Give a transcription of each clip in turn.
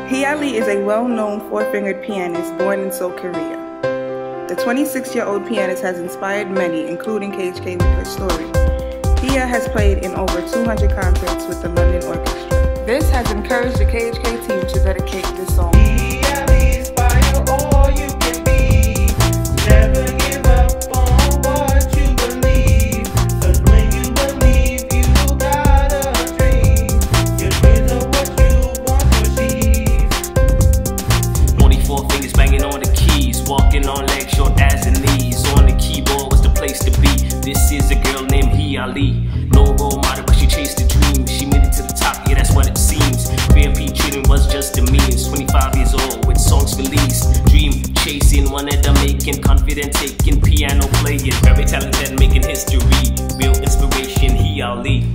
HEE is a well-known four-fingered pianist born in Seoul, Korea. The 26-year-old pianist has inspired many, including KHK with her story. HEE has played in over 200 concerts with the London Orchestra. This has encouraged the KHK team to dedicate this song. Walking on legs short as the knees. On the keyboard was the place to be. This is a girl named HEE. No role model, but she chased the dream. She made it to the top, yeah, that's what it seems. VIP treating was just a means. 25 years old with songs released. Dream chasing, wanted to making. Confident taking, piano playing. Very talented, making history. Real inspiration, HEE.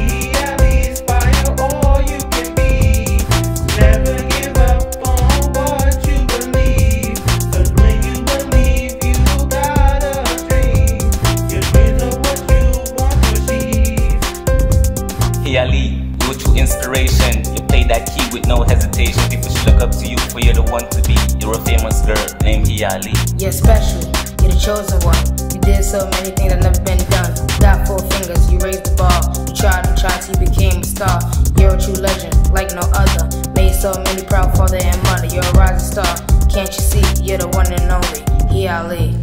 HEE, you're a true inspiration. You play that key with no hesitation. People should look up to you, for you're the one to be. You're a famous girl named HEE. You're special, you're the chosen one. You did so many things that never been done. Got 4 fingers, you raised the bar. You tried and tried till you became a star. You're a true legend, like no other. Made so many proud, father and mother. You're a rising star, can't you see? You're the one and only HEE.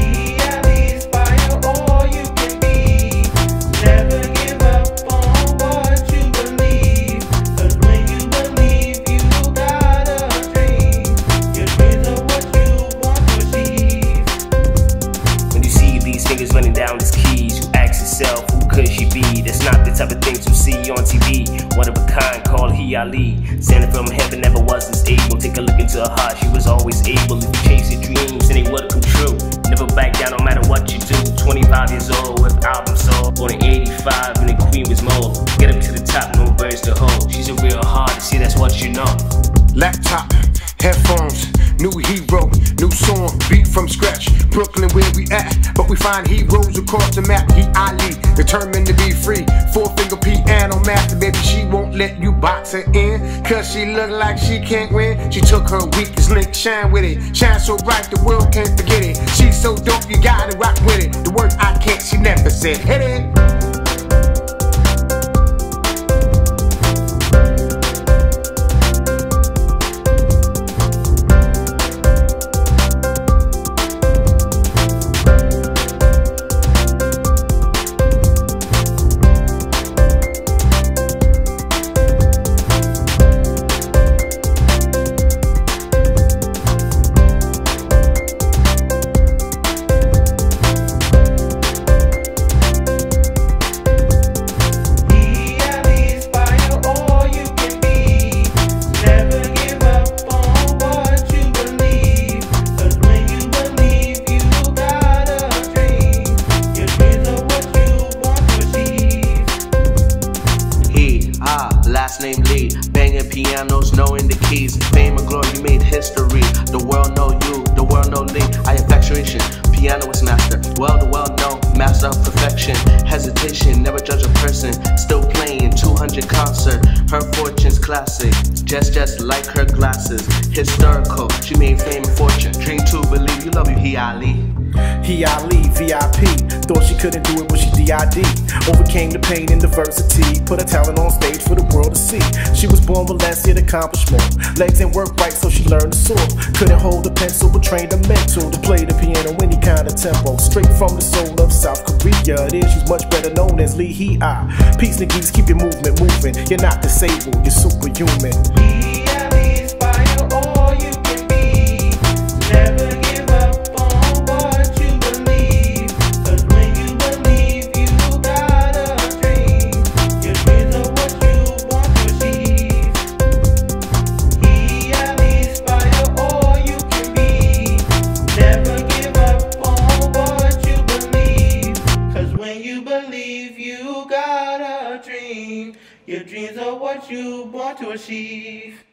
Running down his keys, you ask yourself, who could she be? That's not the type of things you see on TV. One of a kind called HEE. Sent from heaven, never was unstable. Take a look into her heart, she was always able. If you chase your dreams, then they would come true. Never back down no matter what you do. 25 years old with album sold. Born in 85 when the queen was mold. Get up to the top, no birds to hold. She's a real artist, see that's what you know. Laptop, headphones, new hero, new song, beat from scratch. Bklyn where we at, but we find heroes across the map. HEE, determined to be free. 4-finger piano master, baby, she won't let you box her in. Cause she look like she can't win. She took her weakest link, shine with it. Shine so bright the world can't forget it. She's so dope, you gotta rock with it. The word I can't, she never said, hit it. Last name Lee, banging pianos, knowing the keys. Fame and glory, you made history. The world know you, the world know Lee. I infatuation, pianist master. The world know, master of perfection. Hesitation, never judge a person. Still playing 200 concert. Her fortune's classic, just like her glasses. Historical, she made fame and fortune. Dream to believe, you love you, HEE. HEE, VIP. Thought she couldn't do it when she DID. Overcame the pain and diversity. Put her talent on stage for the world to see. She was born with less yet accomplish more. Legs ain't work right, so she learned to soar. Couldn't hold a pencil, but trained her mental to play the piano any kind of tempo. Straight from the soul of South Korea. It is, she's much better known as HEE. Peace and geese, keep your movement moving. You're not disabled, you're superhuman. Your dreams are what you want to achieve.